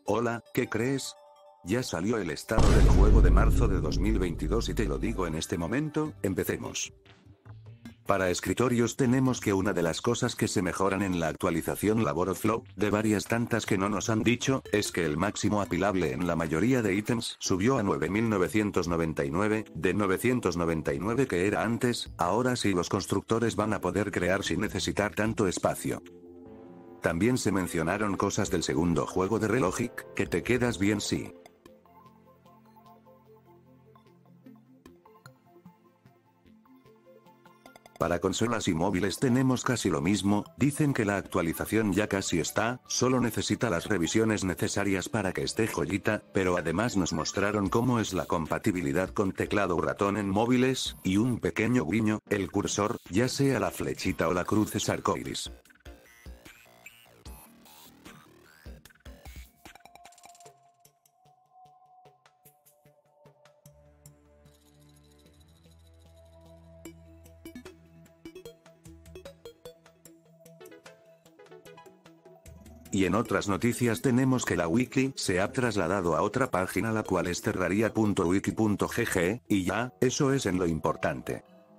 Hola, ¿qué crees? Ya salió el estado del juego de marzo de 2022 y te lo digo en este momento, empecemos. Para escritorios tenemos que una de las cosas que se mejoran en la actualización Laboroflow, de varias tantas que no nos han dicho, es que el máximo apilable en la mayoría de ítems subió a 9999, de 999 que era antes. Ahora sí los constructores van a poder crear sin necesitar tanto espacio. También se mencionaron cosas del segundo juego de Relogic, que te quedas bien sí. Para consolas y móviles tenemos casi lo mismo, dicen que la actualización ya casi está, solo necesita las revisiones necesarias para que esté joyita, pero además nos mostraron cómo es la compatibilidad con teclado y ratón en móviles, y un pequeño guiño, el cursor, ya sea la flechita o la cruz es arcoiris. Y en otras noticias tenemos que la wiki se ha trasladado a otra página la cual es terraria.wiki.gg, y ya, eso es en lo importante.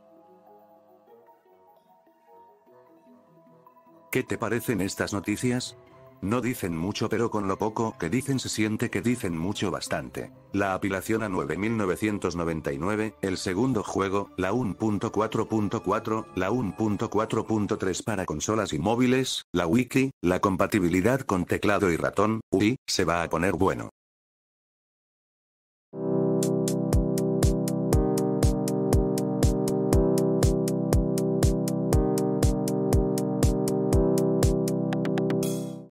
¿Qué te parecen estas noticias? No dicen mucho pero con lo poco que dicen se siente que dicen mucho bastante. La apilación a 9999, el segundo juego, la 1.4.4, la 1.4.3 para consolas y móviles, la wiki, la compatibilidad con teclado y ratón, uy, se va a poner bueno.